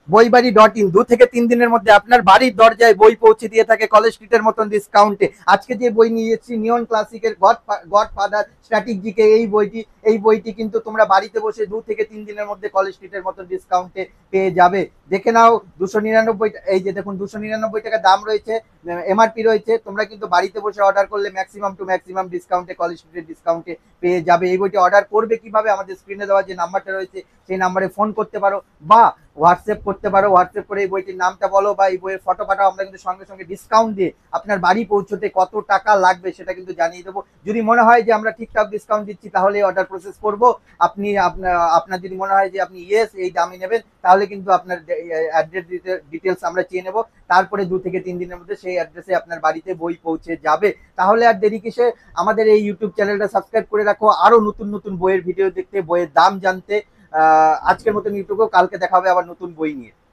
বইবাড়ি.in 2 থেকে 3 দিনের মধ্যে আপনার বাড়ির দরজায় বই পৌঁছে দিয়ে থাকে কলেজ স্ট্রিটের মতন ডিসকাউন্টে। আজকে যে বই নিয়ে এসেছি নিয়ন ক্লাসিকের গডফাদার স্ট্র্যাটেজিকে, এই বইটি কিন্তু তোমরা বাড়িতে বসে 2 থেকে 3 দিনের মধ্যে কলেজ স্ট্রিটের মতন ডিসকাউন্টে পেয়ে যাবে। দেখে নাও 299, এই যে দেখুন 299 টাকা দাম রয়েছে, এমআরপি রয়েছে। তোমরা কিন্তু বাড়িতে বসে অর্ডার করলে ম্যাক্সিমাম টু ম্যাক্সিমাম ডিসকাউন্টে কলেজ স্ট্রিটের ডিসকাউন্টে পেয়ে যাবে। এই বইটি অর্ডার করবে কিভাবে? আমাদের স্ক্রিনে দেওয়া যে নাম্বারটা রয়েছে সেই নাম্বারে ফোন করতে পারো বা হোয়াটসঅ্যাপ করতে পারো। হোয়াটসঅ্যাপ করে এই বইটির নামটা বলো বা এই বইয়ের ফটো পাঠাও, আমরা কিন্তু সঙ্গে সঙ্গে ডিসকাউন্ট দিয়ে আপনার বাড়ি পৌঁছতে কত টাকা লাগবে সেটা কিন্তু জানিয়ে দেবো। যদি মনে হয় যে আমরা ঠিকঠাক ডিসকাউন্ট দিচ্ছি তাহলে অর্ডার প্রসেস করব। আপনি আপনার যদি মনে হয় যে আপনি ইয়েস এই দামই নেবেন, তাহলে কিন্তু আপনার অ্যাড্রেস ডিটেলস আমরা চেয়ে নেব। তারপরে 2 থেকে 3 দিনের মধ্যে সেই অ্যাড্রেসে আপনার বাড়িতে বই পৌঁছে যাবে। তাহলে আর দেরি কিসে, আমাদের এই ইউটিউব চ্যানেলটা সাবস্ক্রাইব করে রাখো আরো নতুন নতুন বইয়ের ভিডিও দেখতে, বইয়ের দাম জানতে। আজকের মতন ইউটিউবেও, কালকে দেখা হবে আবার নতুন বই নিয়ে।